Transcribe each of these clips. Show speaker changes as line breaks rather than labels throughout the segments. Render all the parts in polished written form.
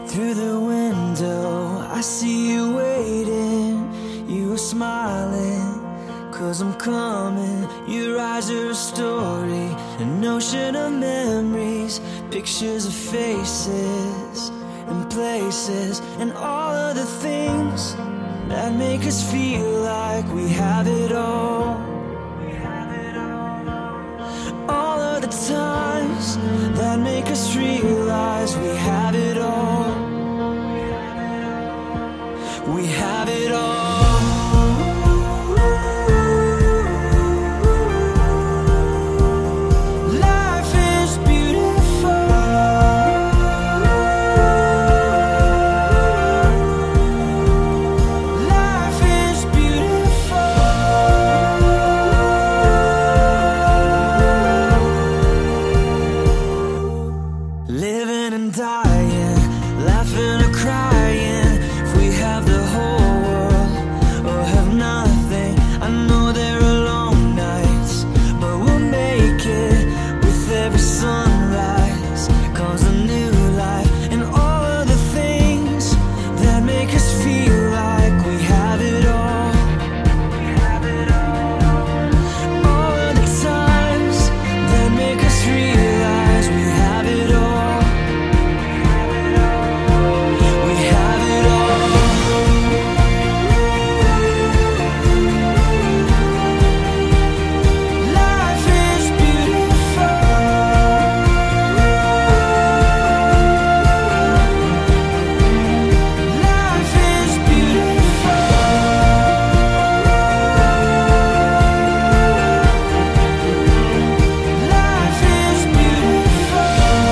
Through the window, I see you waiting. You were smiling, 'cause I'm coming. Your eyes are a story, an ocean of memories, pictures of faces and places, and all of the things that make us feel like we have it all. All of the times that make us realize we have it all. We have it all. Life is beautiful. Life is beautiful. Living and dying, laughing or crying. If we have the whole world or have nothing, I know there are long nights, but we'll make it. With every sunrise comes a new life, and all of the things that make us feel like we have it all. All of the times that make us realize we have it all. We have it all. Life is beautiful. Life is beautiful. Life is beautiful.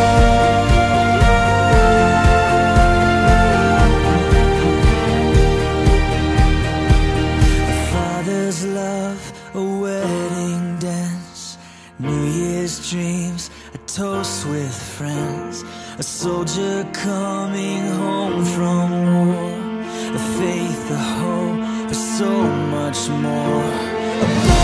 A father's love, a wedding dance, New Year's dreams, a toast with friends, a soldier coming home from war, a faith, a hope for so much more.